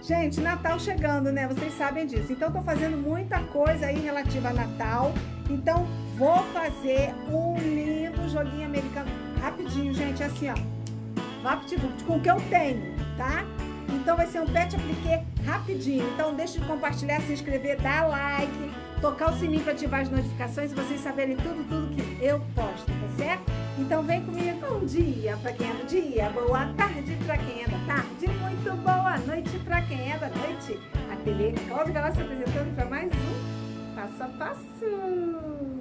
Gente, Natal chegando, né? Vocês sabem disso. Então, tô fazendo muita coisa aí relativa a Natal. Então, vou fazer um lindo joguinho americano. Rapidinho, gente, assim, ó. VaptVupt, com o que eu tenho, tá? Então, vai ser um pet appliqué rapidinho. Então, deixa de compartilhar, se inscrever, dar like, tocar o sininho para ativar as notificações e vocês saberem tudo que eu posto, tá certo? Então, vem comigo. Bom dia para quem é do dia, boa tarde para quem é da tarde, muito boa noite para quem é da noite. A TV Cláudia Galácia apresentando para mais um Passo a Passo.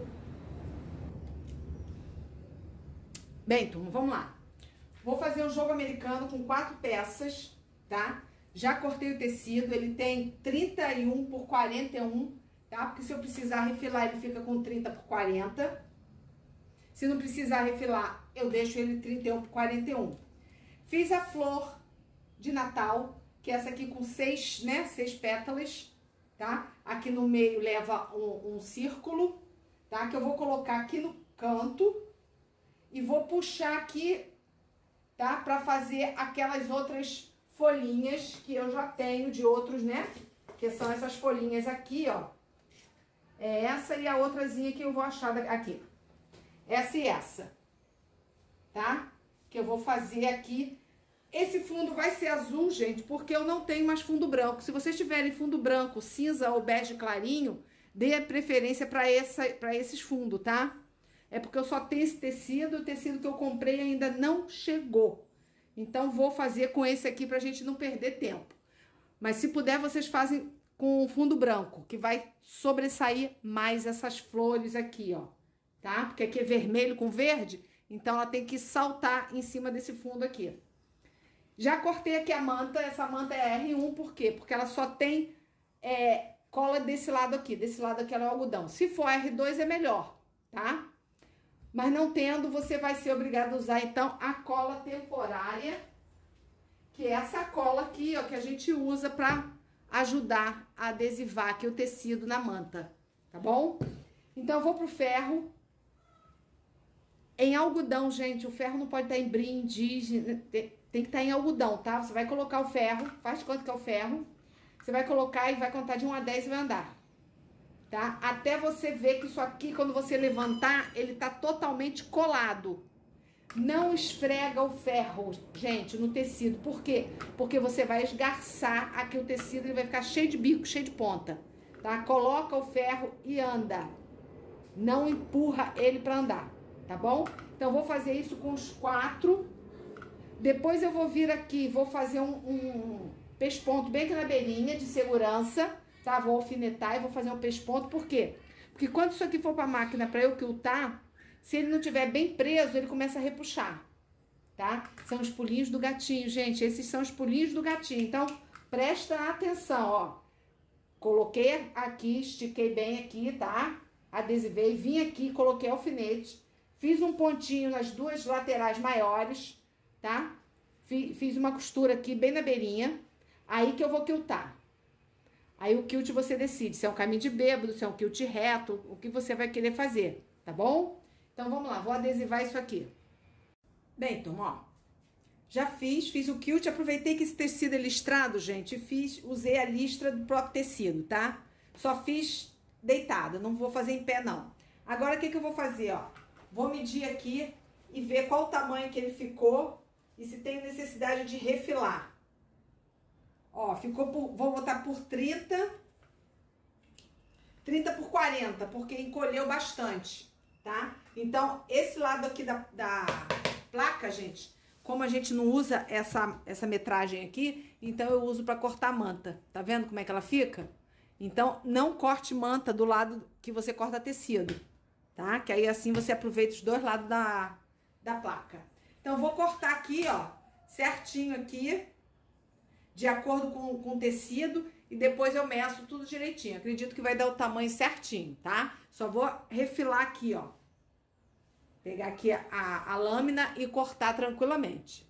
Bem, turma, vamos lá. Vou fazer um jogo americano com 4 peças, tá? Já cortei o tecido, ele tem 31 por 41, tá? Porque se eu precisar refilar, ele fica com 30 por 40. Se não precisar refilar, eu deixo ele 31 por 41. Fiz a flor de Natal, que é essa aqui com 6 pétalas, tá? Aqui no meio leva um círculo, tá? Que eu vou colocar aqui no canto e vou puxar aqui, tá? Pra fazer aquelas outras folhinhas que eu já tenho de outros, né? Que são essas folhinhas aqui, ó. É essa e a outrazinha que eu vou achar aqui. Essa e essa, tá? Que eu vou fazer aqui. Esse fundo vai ser azul, gente, porque eu não tenho mais fundo branco. Se vocês tiverem fundo branco, cinza ou bege clarinho, dê preferência para esses fundos, tá? É porque eu só tenho esse tecido, o tecido que eu comprei ainda não chegou. Então, vou fazer com esse aqui pra gente não perder tempo. Mas se puder, vocês fazem com fundo branco, que vai sobressair mais essas flores aqui, ó. Tá? Porque aqui é vermelho com verde, então ela tem que saltar em cima desse fundo aqui. Já cortei aqui a manta, essa manta é R1, por quê? Porque ela só tem cola desse lado aqui ela é o algodão. Se for R2 é melhor, tá? Mas não tendo, você vai ser obrigado a usar, então, a cola temporária, que é essa cola aqui, ó, que a gente usa pra ajudar a adesivar aqui o tecido na manta, tá bom? Então, eu vou pro ferro. Em algodão, gente, o ferro não pode estar em brim, indígena, tem que estar em algodão, tá? Você vai colocar o ferro, faz de conta que é o ferro, você vai colocar e vai contar de 1 a 10 e vai andar, tá? Até você ver que isso aqui, quando você levantar, ele tá totalmente colado. Não esfrega o ferro, gente, no tecido. Por quê? Porque você vai esgarçar aqui o tecido, ele vai ficar cheio de bico, cheio de ponta, tá? Coloca o ferro e anda. Não empurra ele pra andar. Tá bom? Então, vou fazer isso com os 4. Depois eu vou vir aqui, vou fazer um pesponto bem aqui na beirinha de segurança, tá? Vou alfinetar e vou fazer um pesponto. Por quê? Porque quando isso aqui for pra máquina pra eu quiltar, se ele não tiver bem preso, ele começa a repuxar, tá? São os pulinhos do gatinho, gente. Esses são os pulinhos do gatinho. Então, presta atenção, ó. Coloquei aqui, estiquei bem aqui, tá? Adesivei, vim aqui, coloquei alfinete. Fiz um pontinho nas 2 laterais maiores, tá? Fiz uma costura aqui bem na beirinha. Aí que eu vou quiltar. Aí o quilt você decide se é um caminho de bêbado, se é um quilt reto, o que você vai querer fazer, tá bom? Então vamos lá, vou adesivar isso aqui. Bem, turma, ó. Já fiz o quilt, aproveitei que esse tecido é listrado, gente, usei a listra do próprio tecido, tá? Só fiz deitada, não vou fazer em pé, não. Agora, o que eu vou fazer, ó? Vou medir aqui e ver qual o tamanho que ele ficou e se tem necessidade de refilar. Ó, vou botar por 30 por 40, porque encolheu bastante, tá? Então, esse lado aqui da placa, gente, como a gente não usa essa metragem aqui, então eu uso pra cortar manta. Tá vendo como é que ela fica? Então, não corte manta do lado que você corta tecido. Tá? Que aí assim você aproveita os 2 lados da placa. Então, eu vou cortar aqui, ó, certinho aqui, de acordo com o tecido, e depois eu meço tudo direitinho. Acredito que vai dar o tamanho certinho, tá? Só vou refilar aqui, ó. Pegar aqui a lâmina e cortar tranquilamente.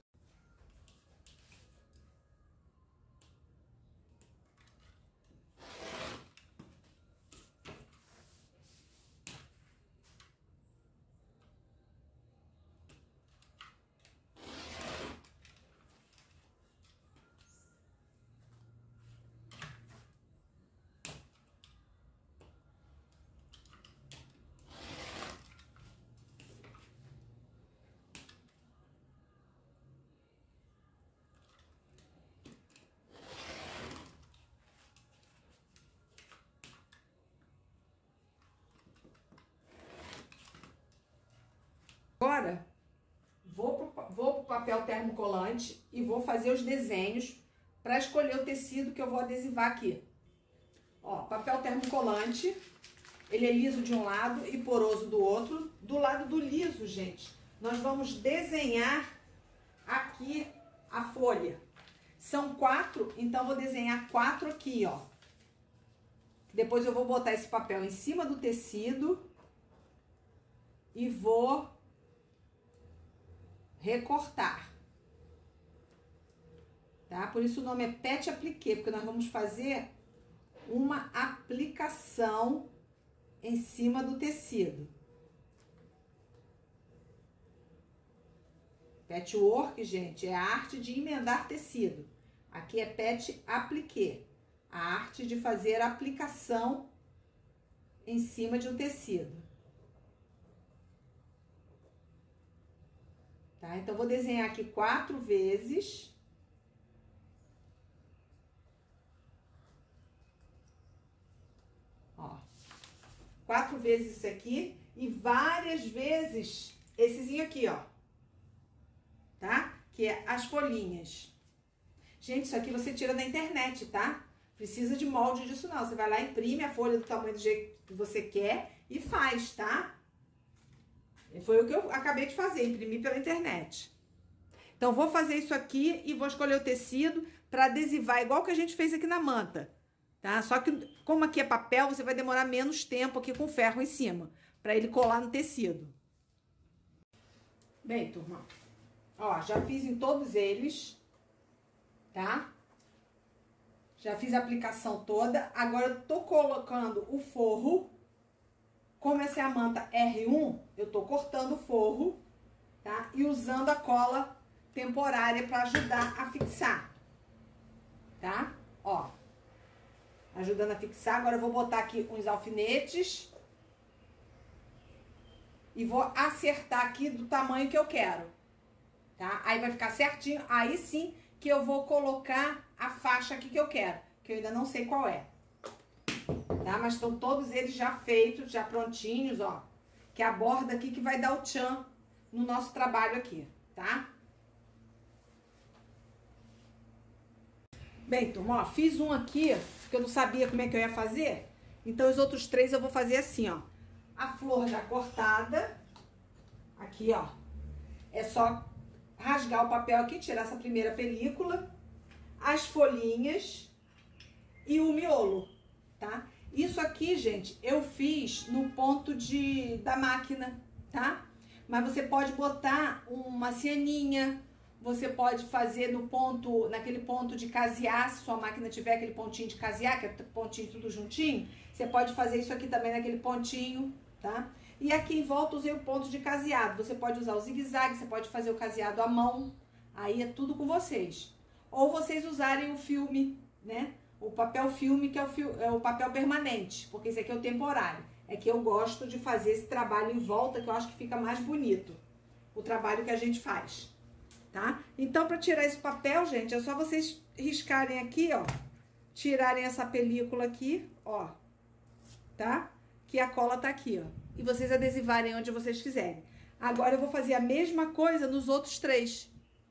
papel termocolante e vou fazer os desenhos para escolher o tecido que eu vou adesivar aqui. Ó, papel termocolante, ele é liso de um lado e poroso do outro. Do lado do liso, gente, nós vamos desenhar aqui a folha. São 4, então vou desenhar 4 aqui, ó. Depois eu vou botar esse papel em cima do tecido e vou recortar. Tá? Por isso o nome é pet appliqué, porque nós vamos fazer uma aplicação em cima do tecido. Patchwork, gente, é a arte de emendar tecido. Aqui é pet appliqué, a arte de fazer a aplicação em cima de um tecido. Tá? Então, vou desenhar aqui 4 vezes. Ó, 4 vezes isso aqui e várias vezes essezinho aqui, ó. Tá? Que é as folhinhas. Gente, isso aqui você tira da internet, tá? Precisa de molde disso não. Você vai lá, imprime a folha do tamanho do jeito que você quer e faz, tá? E foi o que eu acabei de fazer, imprimir pela internet. Então, vou fazer isso aqui e vou escolher o tecido para adesivar, igual que a gente fez aqui na manta, tá? Só que, como aqui é papel, você vai demorar menos tempo aqui com ferro em cima, para ele colar no tecido. Bem, turma, ó, já fiz em todos eles, tá? Já fiz a aplicação toda. Agora eu tô colocando o forro. Como essa é a manta R1, eu tô cortando o forro, tá? E usando a cola temporária para ajudar a fixar, tá? Ó, ajudando a fixar. Agora eu vou botar aqui uns alfinetes e vou acertar aqui do tamanho que eu quero, tá? Aí vai ficar certinho. Aí sim que eu vou colocar a faixa aqui que eu quero, que eu ainda não sei qual é. Tá? Mas estão todos eles já feitos, já prontinhos, ó. Que é a borda aqui que vai dar o tchan no nosso trabalho aqui, tá? Bem, turma, ó, fiz um aqui, porque eu não sabia como é que eu ia fazer. Então, os outros 3 eu vou fazer assim, ó. A flor já cortada. Aqui, ó. É só rasgar o papel aqui, tirar essa primeira película. As folhinhas e o miolo, tá? Isso aqui, gente, eu fiz no ponto da máquina, tá? Mas você pode botar uma cianinha, você pode fazer no ponto, naquele ponto de casear, se sua máquina tiver aquele pontinho de casear, que é pontinho tudo juntinho, você pode fazer isso aqui também naquele pontinho, tá? E aqui em volta usei o ponto de caseado, você pode usar o zigue-zague, você pode fazer o caseado à mão, aí é tudo com vocês. Ou vocês usarem o filme, né? O papel filme, que é o papel permanente, porque esse aqui é o temporário. É que eu gosto de fazer esse trabalho em volta, que eu acho que fica mais bonito, o trabalho que a gente faz, tá? Então, para tirar esse papel, gente, é só vocês riscarem aqui, ó, tirarem essa película aqui, ó, tá? Que a cola tá aqui, ó, e vocês adesivarem onde vocês quiserem. Agora, eu vou fazer a mesma coisa nos outros 3,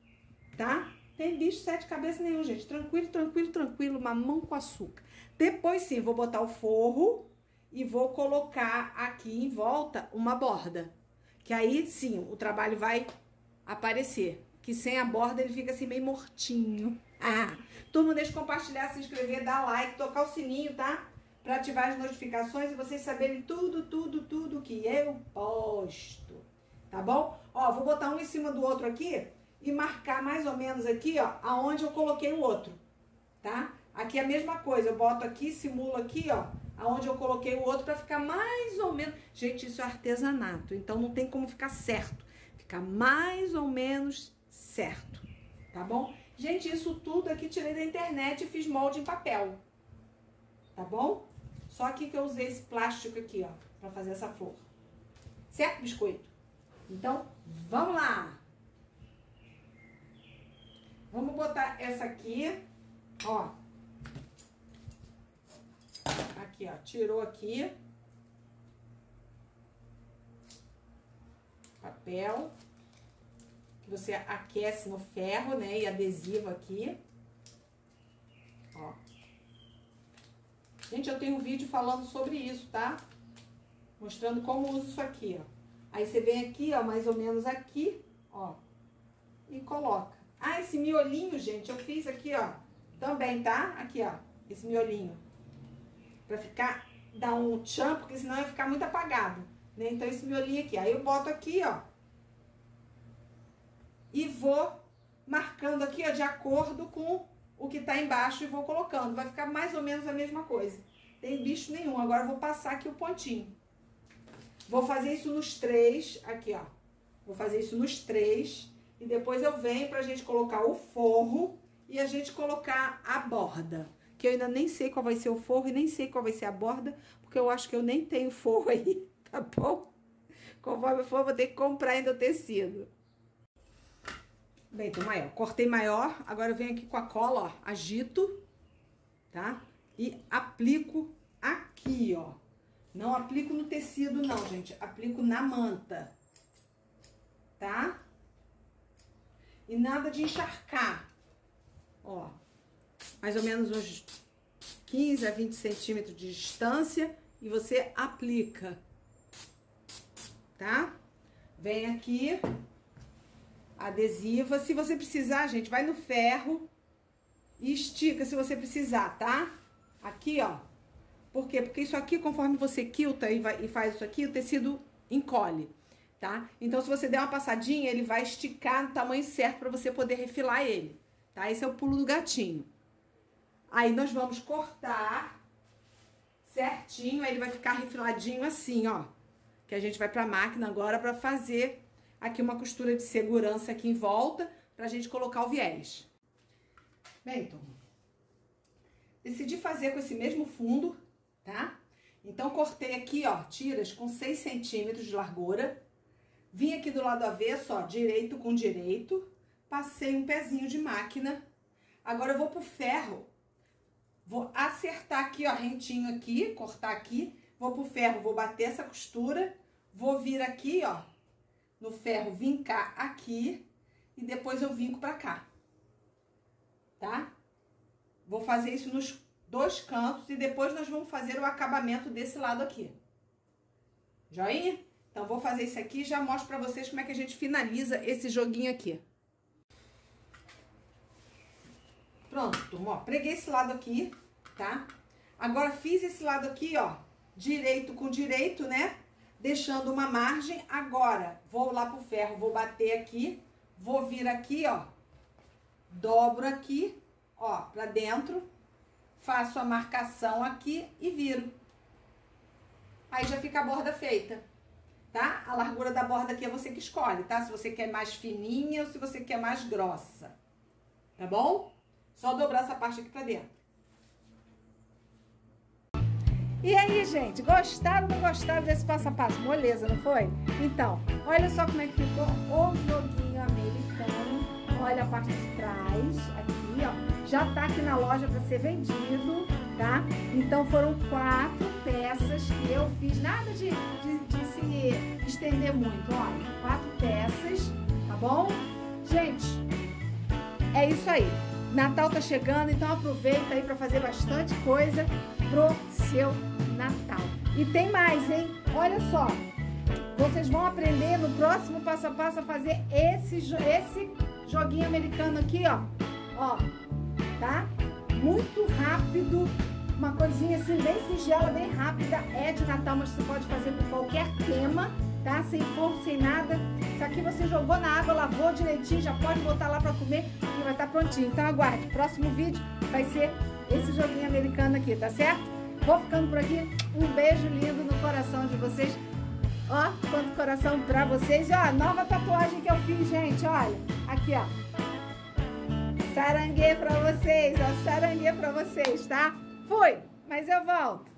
tá? Tem bicho 7 cabeças nenhum, gente. Tranquilo, tranquilo, tranquilo. Mamão com açúcar. Depois, sim, vou botar o forro e vou colocar aqui em volta uma borda. Que aí, sim, o trabalho vai aparecer. Que sem a borda ele fica assim meio mortinho. Ah, turma, deixa eu compartilhar, se inscrever, dar like, tocar o sininho, tá? Pra ativar as notificações e vocês saberem tudo que eu posto. Tá bom? Ó, vou botar um em cima do outro aqui. E marcar mais ou menos aqui, ó, aonde eu coloquei o outro, tá? Aqui é a mesma coisa, eu boto aqui, simulo aqui, ó, aonde eu coloquei o outro pra ficar mais ou menos... Gente, isso é artesanato, então não tem como ficar certo. Fica mais ou menos certo, tá bom? Gente, isso tudo aqui tirei da internet e fiz molde em papel, tá bom? Só aqui que eu usei esse plástico aqui, ó, pra fazer essa flor. Certo, biscoito? Então, vamos lá! Vamos botar essa aqui, ó. Aqui, ó. Tirou aqui. Papel. que você aquece no ferro, né? E adesivo aqui. Ó. Gente, eu tenho um vídeo falando sobre isso, tá? Mostrando como uso isso aqui, ó. Aí você vem aqui, ó, mais ou menos aqui, ó. E coloca. Ah, esse miolinho, gente, eu fiz aqui, ó. Também, tá? Aqui, ó. Esse miolinho. Pra ficar, dar um tchan, porque senão vai ficar muito apagado, né? Então, esse miolinho aqui. Aí eu boto aqui, ó. E vou marcando aqui, ó, de acordo com o que tá embaixo e vou colocando. Vai ficar mais ou menos a mesma coisa. Tem bicho nenhum. Agora eu vou passar aqui o pontinho. Vou fazer isso nos 3, aqui, ó. Vou fazer isso nos 3 e depois eu venho pra gente colocar o forro e a gente colocar a borda. Que eu ainda nem sei qual vai ser o forro e nem sei qual vai ser a borda, porque eu acho que eu nem tenho forro aí, tá bom? Conforme for, vou ter que comprar ainda o tecido. Bem, tô maior. Cortei maior, agora eu venho aqui com a cola, ó, agito, tá? E aplico aqui, ó. Não aplico no tecido, não, gente. Aplico na manta, tá? E nada de encharcar. Ó, mais ou menos uns 15 a 20 centímetros de distância e você aplica, tá? Vem aqui, adesiva. Se você precisar, gente, vai no ferro e estica se você precisar, tá? Aqui, ó. Por quê? Porque isso aqui, conforme você quilta e faz isso aqui, o tecido encolhe, tá? Então, se você der uma passadinha, ele vai esticar no tamanho certo pra você poder refilar ele, tá? Esse é o pulo do gatinho. Aí, nós vamos cortar certinho, aí ele vai ficar refiladinho assim, ó. Que a gente vai pra máquina agora pra fazer aqui uma costura de segurança aqui em volta, pra gente colocar o viés. Bem, turma, decidi fazer com esse mesmo fundo, tá? Então, cortei aqui, ó, tiras com 6 centímetros de largura. Vim aqui do lado avesso, ó, direito com direito. Passei um pezinho de máquina. Agora, eu vou pro ferro. Vou acertar aqui, ó, rentinho aqui, cortar aqui. Vou pro ferro, vou bater essa costura. Vou vir aqui, ó, no ferro, vincar aqui. E depois eu vinco pra cá. Tá? Vou fazer isso nos 2 cantos e depois nós vamos fazer o acabamento desse lado aqui. Joinha? Então, vou fazer isso aqui e já mostro pra vocês como é que a gente finaliza esse joguinho aqui. Pronto, turma, ó, preguei esse lado aqui, tá? Agora, fiz esse lado aqui, ó, direito com direito, né? Deixando uma margem. Agora, vou lá pro ferro, vou bater aqui, vou vir aqui, ó, dobro aqui, ó, pra dentro, faço a marcação aqui e viro. Aí já fica a borda feita, tá? A largura da borda aqui é você que escolhe, tá? Se você quer mais fininha ou se você quer mais grossa, tá bom? Só dobrar essa parte aqui pra dentro. E aí, gente, gostaram ou não gostaram desse passo a passo? Moleza, não foi? Então, olha só como é que ficou o joguinho americano. Olha a parte de trás, aqui, ó. Já tá aqui na loja para ser vendido, tá? Então, foram 4 peças que eu fiz. Nada de se estender muito, olha. 4 peças, tá bom? Gente, é isso aí. Natal tá chegando, então aproveita aí para fazer bastante coisa pro seu Natal. E tem mais, hein? Olha só, vocês vão aprender no próximo passo a passo a fazer esse joguinho americano aqui, ó. Ó, tá? Muito rápido, uma coisinha assim bem singela, bem rápida. É de Natal, mas você pode fazer com qualquer tema, tá? Sem forno, sem nada. Isso aqui você jogou na água, lavou direitinho, já pode botar lá pra comer e vai estar prontinho. Então aguarde, próximo vídeo vai ser esse joguinho americano aqui, tá certo? Vou ficando por aqui. Um beijo lindo no coração de vocês. Ó, quanto coração pra vocês. E ó, nova tatuagem que eu fiz, gente, olha. Aqui, ó. Saranguê pra vocês, ó. Saranguê pra vocês, tá? Fui, mas eu volto.